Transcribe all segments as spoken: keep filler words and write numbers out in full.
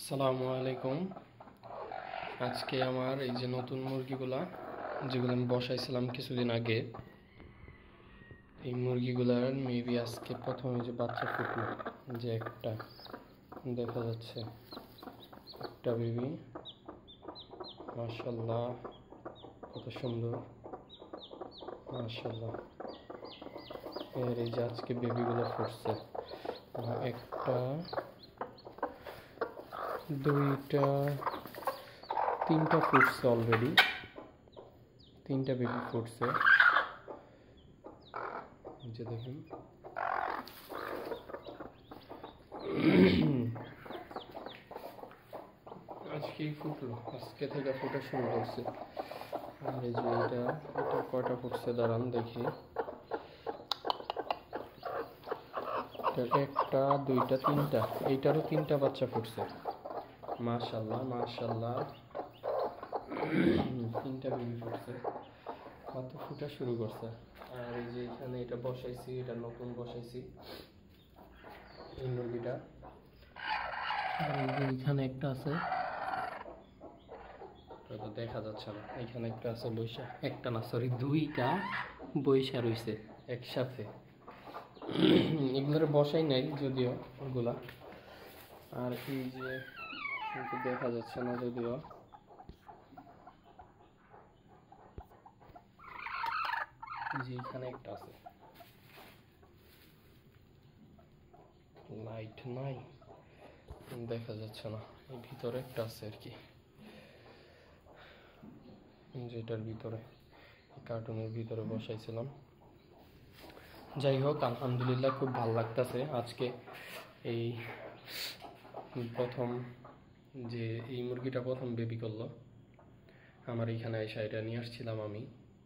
আসসালামু আলাইকুম। আজকে আমার এই যে নতুন মুরগিগুলা যেগুলো আমি বসাইছিলাম কিছুদিন আগে, এই মুরগিগুলার মেবি আজকে প্রথমে যে বাচ্চা ফুটলো, যে একটা দেখা যাচ্ছে একটা বেবি, মাশাআল্লাহ কত সুন্দর, মাশাআল্লাহ। এর এই যে আজকে বেবিগুলো ফুটছে, একটা, দুইটা, তিনটা ফুটছে অলরেডি, তিনটা বেবি ফুটছে। যে দেখুন আজকেই ফুটলো, আজকে থেকে ফুটা শুরু করছে। আর এই যে এটা এটা কয়টা ফুটছে দাঁড়ান দেখি, একটা, দুইটা, তিনটা, এইটারও তিনটা বাচ্চা ফুটছে। মাশাআল্লাহ মাশাআল্লাহ, তিনটা বেবি ফুটছে, কত ফুটা শুরু করছে। আর এই যে এখানে এটা বসাইছি, এটা নতুন বসাইছি এই মুরগিটা। আর এই যে এখানে একটা আছে, তো দেখা যাচ্ছে না, এখানে একটা আছে বৈশা, একটা না সরি দুইটা বৈশা রয়েছে একসাথে। এগুলোর বসাই নাই যদিও ওগুলা। আর এই যে কিন্তু দেখা যাচ্ছে না যদিও, যে এখানে একটা আছে, লাইট নাই দেখা যাচ্ছে না, এই ভিতরে একটা আছে আর কি, যেটার ভিতরে কার্টুনের ভিতরে বসাইছিলাম। যাই হোক, আলহামদুলিল্লাহ খুব ভালো লাগতেছে। আজকে এই প্রথম যে এই মুরগিটা প্রথম বেবি করলো আমার এইখানে এসে, এটা নিয়ে আসছিলাম আমি।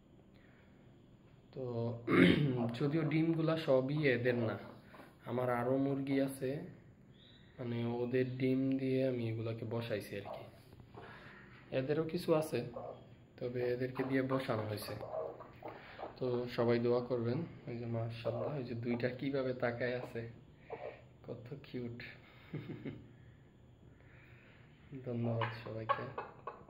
তো যদিও ডিমগুলা সবই এদের না, আমার আরও মুরগি আছে, মানে ওদের ডিম দিয়ে আমি এগুলাকে বসাইছি আর কি। এদেরও কিছু আছে, তবে এদেরকে দিয়ে বসানো হয়েছে। তো সবাই দোয়া করবেন। ওই যে মাশাআল্লাহ, ওই যে দুইটা কিভাবে তাকায় আছে, কত কিউট। ধন্যবাদ সবাইকে।